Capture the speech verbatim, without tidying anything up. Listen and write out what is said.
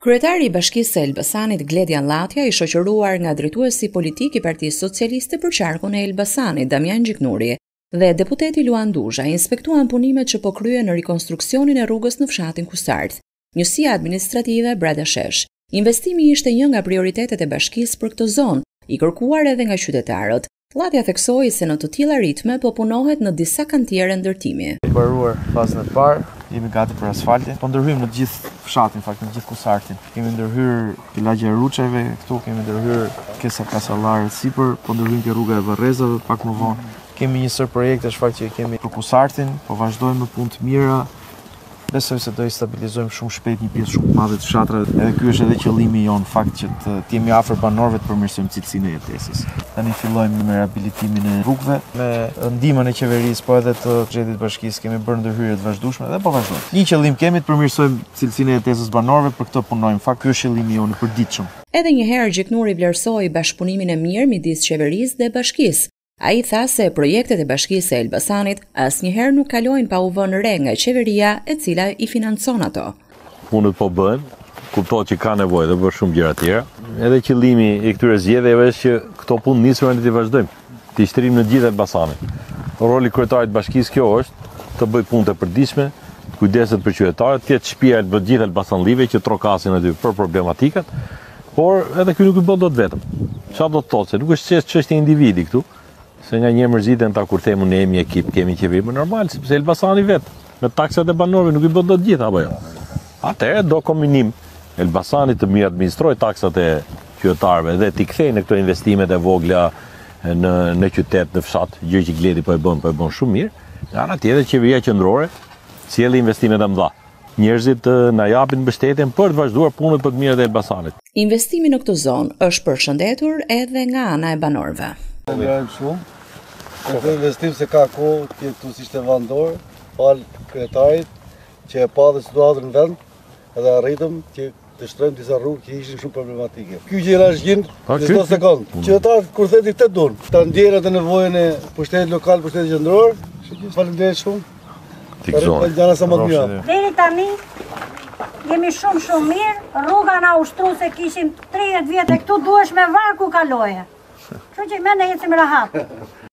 Kryetari i Bashkisë së Elbasanit Gledian Llatja i shoqëruar nga drejtuesi politik i Partisë Socialiste për qarkun e Elbasanit Damian Gjiknuri dhe deputeti Luan Duzha inspektuan punimet që po kryen në rikonstruksionin e rrugës në fshatin Kusarth. Njësia administrative Brada Shesh. Investimi ishte një nga prioritetet e bashkisë për këtë zonë, i kërkuar edhe nga qytetarët. Llatja theksoi se në të tilla ritme po punohet në disa kantiere ndërtimi. I baruar fazën e parë, jemi gati për asfaltin. Po ndërhyjmë në gjithë fshatin, fakt në gjithë Kusarthin. Kemi ndërhyr lagja e Rrugëve këtu, kemi ndërhyr kesa kasallarët sipër, po ndërhyjmë ke rruga e Varrezave pak më vonë. Kemi një sër projekte shfaq që kemi për Kusarthin, po vazhdojmë me punë të mira. Besoj se do i stabilizojmë shumë shpejt një pjesë shumë të madhe të fshatrave. Edhe ky është edhe qëllimi jon, fakt që të, të jemi afër banorëve të përmirësojmë cilësinë e jetesës. Tani fillojmë me rehabilitimin e rrugëve, me ndihmën e qeverisë, po edhe të xhetit bashkisë kemi bërë ndërhyrje të vazhdueshme dhe po vazhdojmë. Një qëllim kemi të përmirësojmë cilësinë e jetesës banorëve, për këtë punojmë. Fakt ky është qëllimi jon i përditshëm. Edhe një herë Gjiknuri vlerësoi bashkëpunimin e mirë midis qeverisë dhe bashkisë. Ai tha se projektet e Bashkisë së Elbasanit asnjëherë nuk kalojnë pa u vënë re nga qeveria e cila i financon ato. Punët po bëhen, kuptohet që ka nevojë të bësh shumë gjëra tjera. Edhe qëllimi i këtyre zgjedhjeve është që këto punë nisur ne të vazhdojmë, të shtrim në gjithë Elbasanin. Roli i kryetarit të bashkisë kjo është të bëj punë të përditshme, të kujdeset për qytetarët, të jetë shtëpia e gjithë Elbasanlive që trokasin aty për problematikat, por edhe ky nuk i bën dot vetëm. Çfarë do të thotë se nuk është çështje individi këtu. Se nga një mërziten ta kur themu ne jemi ekip, kemi qeveri, më normal, sepse Elbasani vetë, me taksat e banorëve nuk i bën dot gjithë, apo jo. Atëherë do kombinim Elbasani të mirë administrojë taksat e qytetarëve dhe t'i kthejë në këto investimet e vogla në në qytet, në fshat, gjë që Gledi po e bën, po e bën shumë mirë. Nga ana tjetër qeveria qendrore sjellë investimet e mëdha. Njerëzit na japin mbështetjen për të vazhduar punët për të mirët e Elbasanit. Investimi në këtë zonë është përshëndetur edhe nga ana e banorëve. Mirojmë shumë. Këtë investim se ka kohë të jetë si ishte vendor, falë kryetarit që e pa dhe situatën në vend, edhe arritëm që të shtrojmë disa rrugë që ishin shumë problematike. Ky gjëra është gjinë në çdo sekond. Qytetarët kur theti këtë duan, ta ndjejnë atë nevojën e pushtetit lokal, pushtetit qendror. Faleminderit shumë. Deri tani jemi shumë shumë mirë. Rruga na ushtru se kishim tridhjetë vjet e këtu duhesh me varku kaloje. Kështu që mendoj ecim rahat.